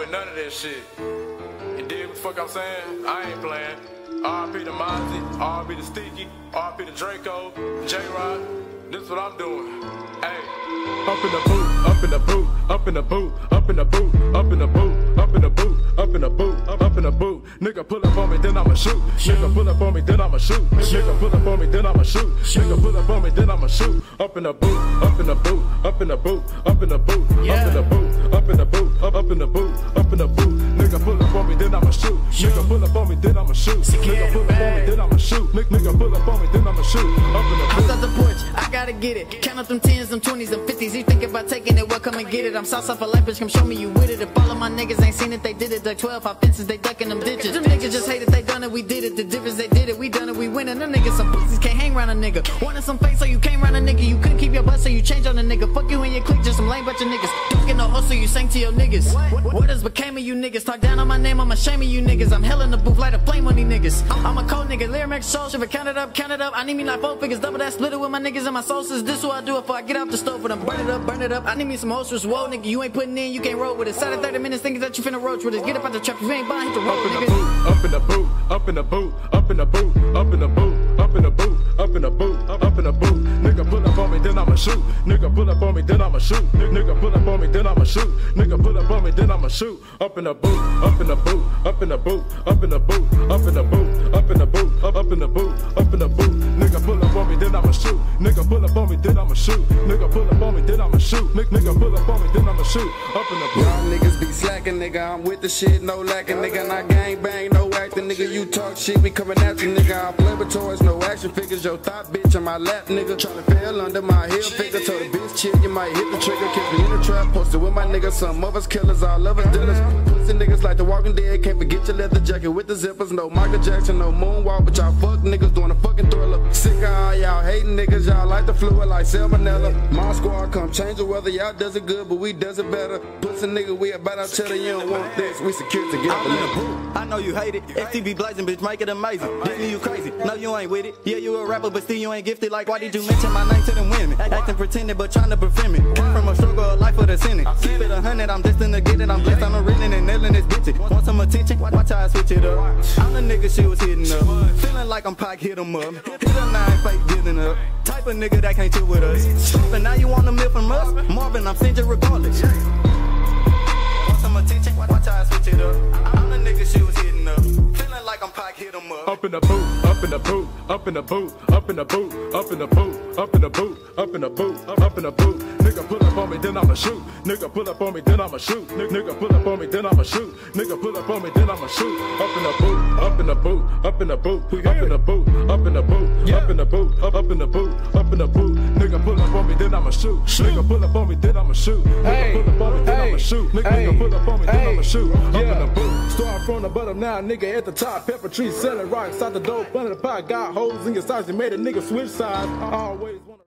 with none of that shit. You dig what the fuck I'm saying? I ain't playing. R.I.P. to Mozzie, R.I.P. to Sticky, R.I.P. to Draco, J-Rod. This is what I'm doing. Hey. Up in the boot, up in the boot, up in the boot, up in the boot, up in the boot, up in the boot, up in the boot, up in the boot. Nigga pull up on me, then I'ma shoot. Nigga pull up on me, then I'ma shoot. Nigga pull up on me, then I'ma shoot. Nigga pull up on me, then I'ma shoot. Up in the boot, up in the boot, up in the boot, up in the boot, up in the boot, up in the boot, up in the boot, up in the boot. Nigga pull up on me, then I'ma shoot. Nigga pull up on me, then I'ma shoot. Nigga pull up on me, then I'ma shoot. Nigga pull up on me, then I'ma shoot. Up in the boot. I'm off the porch, I gotta get it. Count up them 10s, them 20s, them 50s. You think about taking it, well, come and get it. I'm Southside for life, bitch, come show me you with it. If all of my niggas ain't seen it, they did it. Dug 12 5 fences, they ducking them ditches. Them niggas just hate it, they done it, we did it. The difference, they did it, we done it, we winning. Them niggas some pussies, can't hang around a nigga. Wanted some face, so you came around a nigga. You couldn't keep your butt, so you changed on a nigga. Fuck you and your clique, just some lame bunch of niggas. Don't get no hustle, you sang to your niggas. What has became of you niggas? Talk down on my name, I'm ashamed of you niggas. I'm hell in the booth, light a flame on these niggas. I'm a cold nigga, lyric soul, shiver, count it up. I need me like 4 figures, double that, split it with my niggas and my sauces. This what I do if I get off the stove for them. Burn it up, burn it up. I need me some holsters. Whoa, nigga, you ain't putting in, you can't roll with it. Side of 30 minutes thinking that you finna roach with it. Get up out the trap, you ain't buying, hit the road, nigga. Up in the boot, up in the boot, up in the boot, up in the boot, up in the boot, up in the boot, up in the boot. Nigga pull up on me, then I'ma shoot. Nigga pull up on me, then I'ma shoot. Nigga pull up on me, then I'ma shoot. Nigga pull up on me, then I'ma shoot. Up in the boot, up in the boot, up in the boot, up in the boot, up in the boot, up in the boot, up in the boot, up in the boot. Nigga pull up on me, then I'ma shoot. Nigga pull up on me, then I'ma shoot. Nigga pull up on me, then I'ma shoot. Nigga pull up on me, then I'ma shoot. Up in the boot. Y'all niggas be slacking, nigga. I'm with the shit, no lacking, nigga. And I gang bang, no acting, nigga. You talk shit, we coming at you, nigga. I play with toys, no action figures. Your thought bitch on my lap, nigga. Tryna fell under my heel figure. Told a bitch chill, you might hit the trigger. Catch me in the trap, posted with my niggas. Some of us killers, all of us dealers. Pussy niggas like the Walking Dead. Can't forget your leather jacket with the zippers. No Michael Jackson, no moonwalk, but y'all fuck niggas doing a fucking thriller. Sick of all y'all hating niggas, y'all like the fluid like salmonella. My squad come change the weather, y'all does it good, but we does it better. Pussy nigga, we about to tell you don't want this. We secure to get up in the boot. I know you hate it. STV blazing, bitch, make it amazing. Disney, you crazy. No, you ain't with it. Yeah, you a rapper, but still you ain't gifted. Like, why did you mention my name to them women? Acting pretending, but trying to befriend me. Came from a struggle of life for the sinning. Keep it 100, I'm destined to get it. I'm blessed, I'm reeling and nailing this bitch. Want some attention? Watch how I switch it up. I'm the nigga she was hitting up. Feeling like I'm Pac, hit 'em up. Hit a 9, fake giving up. Type of nigga that can't chill with us. But now you want a meal from us? Marvin, I'm stingy regardless. Want some attention? Watch how I switch it up. I'm the nigga she was hitting up. Feeling like I'm Pac, hit 'em up. Up in the boot, up in the boot, up in the boot, up in the boot, up in the boot, up in the boot, up in the boot, up in the boot. Nigga pull up on me, then I'ma shoot. Nigga pull up on me, then I'ma shoot. Nigga pull up on me, then I'ma shoot. Nigga pull up on me, then I'ma shoot. Up in the boot, up in the boot, up in the boot, up in the boot, up in the boot, up in the boot, up in the boot, up in the boot. Nigga pull up on me, then I'ma shoot. Nigga pull up on me, then I'ma shoot. Nigga pull up on me, then I'ma shoot. Nigga pull up on me, then I'ma shoot. Up in the boot. Start from the bottom now, nigga at the top. Pepper tree selling rocks out the dope under the pot. Got holes in your sides, you made a nigga switch sides. I always wanna